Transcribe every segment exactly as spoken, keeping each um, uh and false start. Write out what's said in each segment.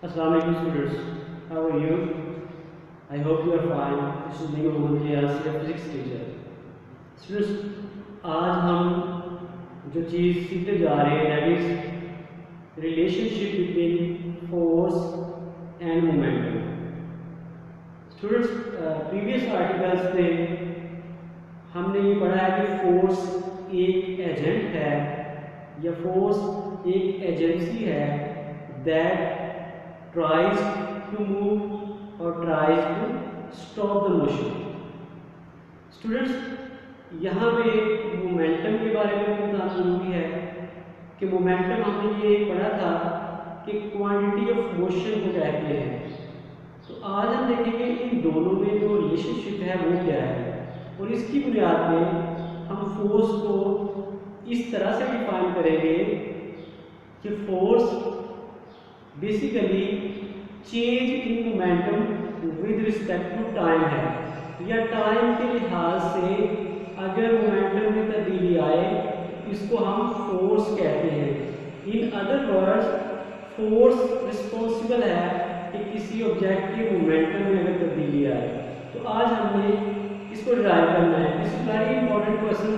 Assalamu alaikum students. How are you? I hope you are fine. This is me Mohammed Riaz, your physics teacher. Students, आज हम जो चीज़ सीखने जा रहे हैं that is relationship between force and momentum. Students, uh, previous articles में हमने ये पढ़ा है कि फोर्स एक एजेंट है या फोर्स एक एजेंसी है that tries to move or tries to stop the motion. Students, यहाँ पे मोमेंटम के बारे में बताना जरूरी है कि मोमेंटम हमने ये पढ़ा था कि क्वांटिटी ऑफ मोशन को कहते हैं। तो आज हम देखेंगे इन दोनों में जो रिलेशनशिप है वो क्या है, और इसकी बुनियाद में हम फोर्स को इस तरह से डिफाइन करेंगे कि force basically change in momentum with respect to time है, या टाइम के लिहाज से अगर मोमेंटम में तब्दीली आए इसको हम फोर्स कहते हैं। In other words, force responsible है कि किसी ऑब्जेक्ट के मोमेंटम में अगर तब्दीली आए। तो आज हमने इसको डिराइव करना है। This is very important question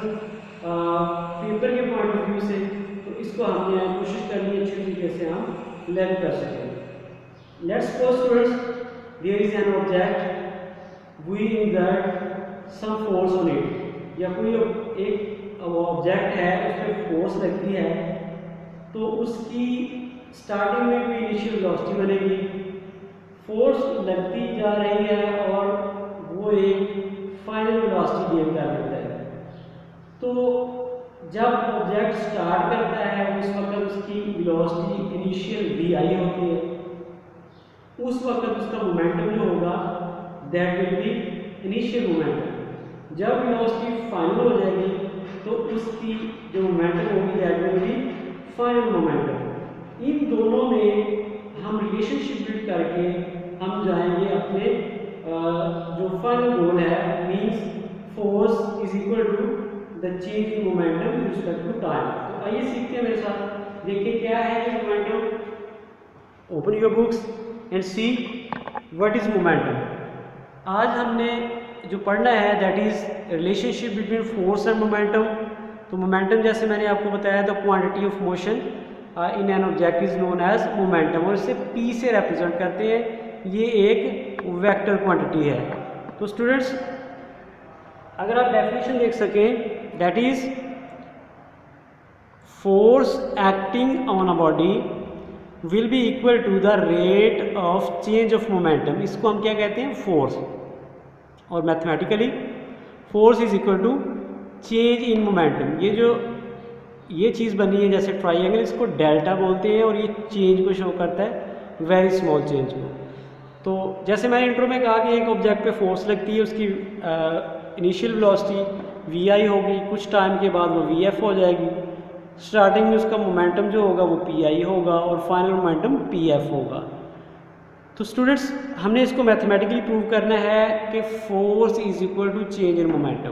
paper के पॉइंट ऑफ व्यू से, तो इसको हमने कोशिश करनी है अच्छी तरीके से हम लर्न कर सकें। Let's suppose students, there is an object, we insert some force on it, या कोई एक ऑब्जेक्ट है उस पर फोर्स लगती है, तो उसकी स्टार्टिंग में कोई इनिशियल वेलोसिटी बनेगी, फोर्स लगती जा रही है और वो एक फाइनल वेलोसिटी गेन कर देता है। तो जब ऑब्जेक्ट स्टार्ट करता है उस वक्त उसकी वेलोसिटी इनिशियल वी आई होती है, उस वक्त उसका मोमेंटम जो होगा that will be initial momentum. जब वेलोसिटी फाइनल हो जाएगी तो उसकी जो मोमेंटम होगी that will be final momentum. इन दोनों में हम रिलेशनशिप बिल्ड करके हम जाएंगे अपने जो फाइनल गोल है, means force is equal to the change in momentum with respect to time. तो आइए सीखते हैं मेरे साथ। देखिए क्या है ये momentum. Open your books and see what is momentum. आज हमने जो पढ़ना है that is relationship between force and momentum. तो मोमेंटम जैसे मैंने आपको बताया the quantity of motion in an object is known as momentum, और इसे पी से रिप्रेजेंट करते हैं। ये एक वेक्टर क्वांटिटी है। तो स्टूडेंट्स, अगर आप डेफिनेशन देख सकें, that is force acting on a body will be equal to the rate of change of momentum. इसको हम क्या कहते हैं? फोर्स। और mathematically force is equal to change in momentum. ये जो ये चीज़ बनी है जैसे ट्राइंगल, इसको डेल्टा बोलते हैं, और ये चेंज को शो करता है, वेरी स्मॉल चेंज को। तो जैसे मैंने इंट्रो में कहा कि एक ऑब्जेक्ट पे फोर्स लगती है, उसकी इनिशियल वेलोसिटी वी आई होगी, कुछ टाइम के बाद वो वी एफ हो जाएगी। स्टार्टिंग में उसका मोमेंटम जो होगा वो पी आई होगा और फाइनल मोमेंटम पी एफ होगा। तो स्टूडेंट्स, हमने इसको मैथमेटिकली प्रूव करना है कि force is equal to change in momentum.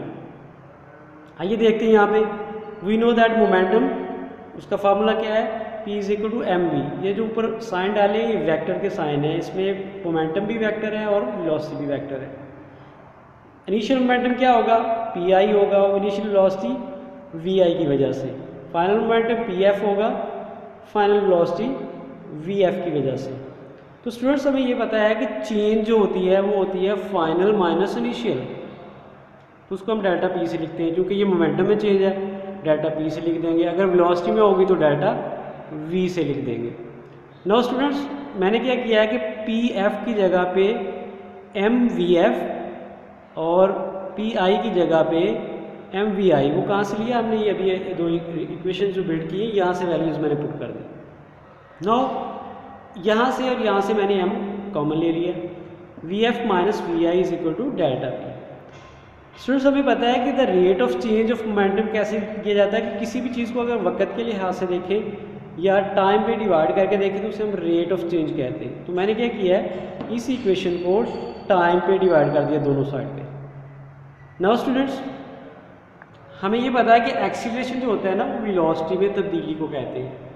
आइए देखते हैं यहाँ पे। वी नो दैट मोमेंटम, उसका फार्मूला क्या है? P is equal to m v. ये जो ऊपर साइन डाले ये वेक्टर के साइन है, इसमें मोमेंटम भी वेक्टर है और वेलोसिटी भी वेक्टर है। इनिशियल मोमेंटम क्या होगा? पी आई होगा, और इनिशियल वेलोसिटी वी आई की वजह से। फाइनल मोमेंटम पी एफ होगा, फाइनल वेलोसिटी वी एफ की वजह से। तो स्टूडेंट्स, हमें ये पता है कि चेंज जो होती है वो होती है फाइनल माइनस इनिशियल। तो उसको हम डेल्टा पी से लिखते हैं, क्योंकि ये मोमेंटम में चेंज है, डेल्टा पी से लिख देंगे। अगर वेलोसिटी में होगी तो डेल्टा वी से लिख देंगे। नाउ स्टूडेंट्स, मैंने क्या किया है कि पी एफ की जगह पे एम वी एफ और पी आई की जगह पे एम वी आई, वो कहाँ से लिया हमने? ये अभी दो इक्वेशन जो बिल्ड किए यहाँ से वैल्यूज़ मैंने पुट कर दी। नाउ यहाँ से और यहाँ से मैंने एम कॉमन ले लिया। V f minus v i is equal to delta p. Students, हमें पता है कि the rate of change of momentum कैसे किया जाता है कि किसी भी चीज़ को अगर वक्त के लिहाज से देखें या टाइम पे डिवाइड करके देखें तो उसे हम रेट ऑफ चेंज कहते हैं। तो मैंने क्या किया है, इस इक्वेशन को टाइम पे डिवाइड कर दिया दोनों साइड पे। नाउ स्टूडेंट्स, हमें ये पता है कि एक्सीलरेशन जो होता है ना वो वेलोसिटी में तब्दीली को कहते हैं।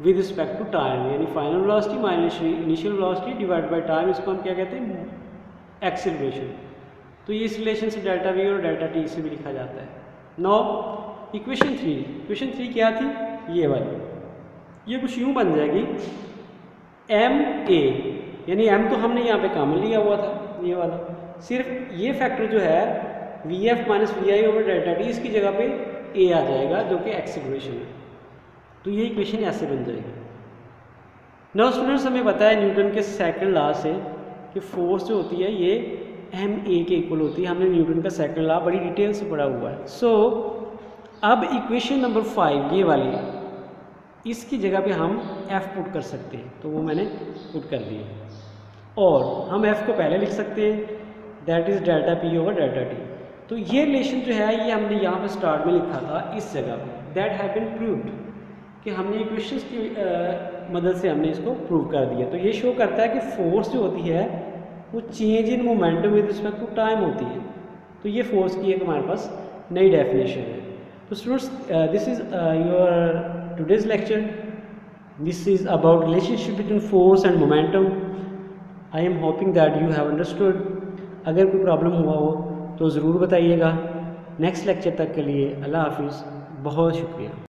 विद रिस्पेक्ट टू टाइम, यानी final velocity minus initial velocity divide by time, इसको हम क्या कहते हैं, एक्सेलरेशन। तो ये इस रिलेशन से डेल्टा वी और डेल्टा टी से भी लिखा जाता है। Now equation three, equation three क्या थी, ये वाली, ये कुछ यूँ बन जाएगी एम ए, यानी एम तो हमने यहाँ पे कॉमन लिया हुआ था ये वाला, सिर्फ ये फैक्टर जो है v f minus v i over delta t, इसकी जगह पे ए आ जाएगा जो कि एक्सेलरेशन है। तो ये इक्वेशन ऐसे बन जाएगी। नौ स्टूडेंट्स, हमें पता है न्यूटन के सेकंड लॉ से कि फोर्स जो होती है ये एम ए के इक्वल होती है। हमने न्यूटन का सेकंड लॉ बड़ी डिटेल से पढ़ा हुआ है। सो so, अब इक्वेशन नंबर फाइव ये वाली, इसकी जगह पे हम एफ पुट कर सकते हैं, तो वो मैंने पुट कर दिया। और हम एफ को पहले लिख सकते हैं, that is delta p over delta t. तो ये रिलेशन जो है ये हमने यहाँ पे स्टार्ट में लिखा था इस जगह पे, दैट हैव बीन प्रूव्ड, कि हमने इक्वेशंस की uh, मदद से हमने इसको प्रूव कर दिया। तो ये शो करता है कि फोर्स जो होती है वो change in momentum with respect to time होती है। तो ये फोर्स की एक हमारे पास नई डेफिनेशन है। तो students, this is your today's lecture, this is about relationship between force and momentum. I am hoping that you have understood. अगर कोई प्रॉब्लम हुआ हो तो ज़रूर बताइएगा। नेक्स्ट लेक्चर तक के लिए अल्लाह हाफिज़, बहुत शुक्रिया।